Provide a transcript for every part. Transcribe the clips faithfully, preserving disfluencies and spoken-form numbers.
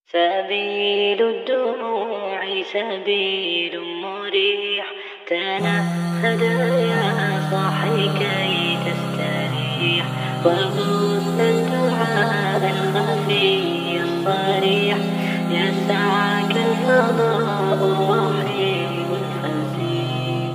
سبيل الدموع سبيل مريح، تنهد يا صاحي كي تستريح، وغص الدعاء الخفي الصريح، يسعك الفضاء الرحيم الفسيح.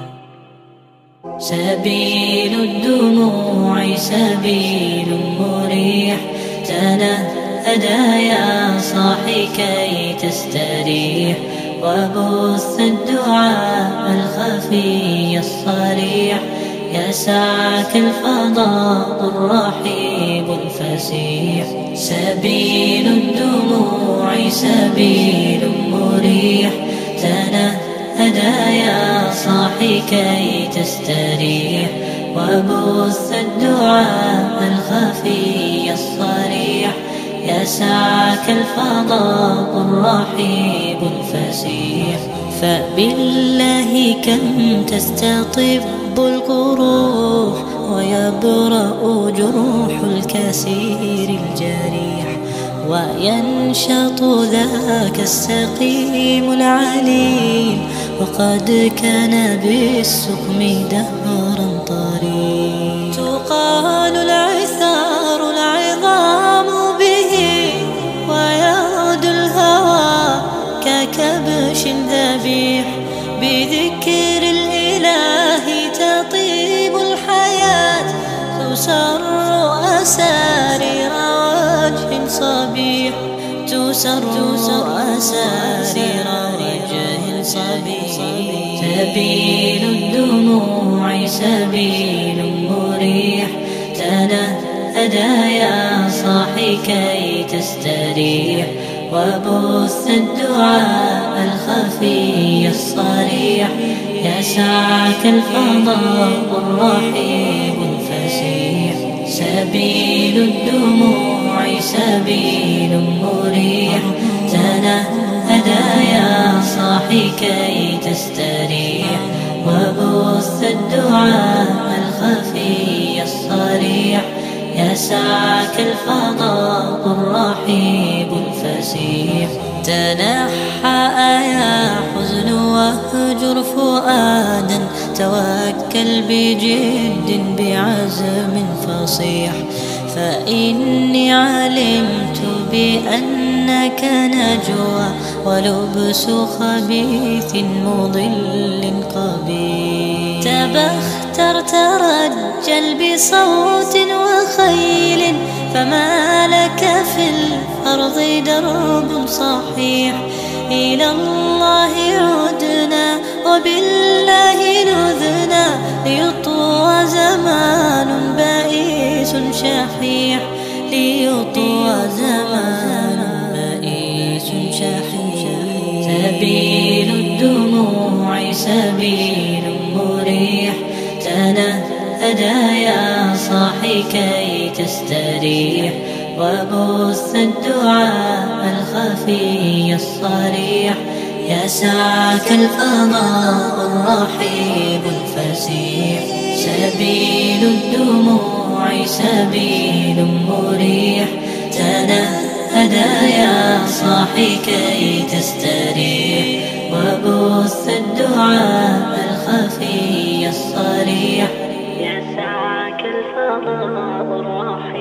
سبيل الدموع سبيل مريح، تنهد يا صاحي كي تستريح، وبث الدعاء الخفي الصريح، يسعك الفضاء الرحيب الفسيح. سبيل الدموع سبيل مريح، تنهد يا صاحي كي تستريح، وبث الدعاء الخفي الصريح، يسعك الفضاء الرحيب الفسيح. فبالله كم تستطب القروح، ويبرأ جروح الكسير الجريح، وينشط ذاك السقيم العليل، وقد كان بالسقم دهرا طريق. تقال العثار العظام به، ويغدو الهوى ككبش ذبيح، بذكر الإله تطيب الحياة، تسر أسارير وجه صبيح، تسر أسارير وجه صبيح. سبيل الدموع سبيل مريح، تنهد يا صاحي كي تستريح، وبث الدعاء الخفي الصريح، يسعك الفضاء الرحيب الفسيح. سبيل الدموع سبيل مريح، تنهد يا صاحي كي تستريح، وبث الدعاء الخفي الصريح، يسعك الفضاء الرحيب الفسيح. تنحى يا حزن واهجر فؤادا، توكل بجد بعزم فصيح، فإني علمت بأنك نجوى، ولبس خبيث مضل قبيح. تبختر ترجل بصوت وخيل، فما لك في الأرض درب صحيح. إلى الله عدنا وبالله نذنا، ليطوى زمان بائس شحيح، ليطوى زمان بائس شحيح. سبيل الدموع سبيل مريح، تنهد يا صاحي كي تستريح، وبث الدعاء الخفي الصريح، يسعك الفضاء الرحيب الفسيح. سبيل الدموع سبيل مريح، تنهد يا صاحي كي تستريح، وبث الدعاء الخفي الصريح، يسعك الفضاء الرحيب.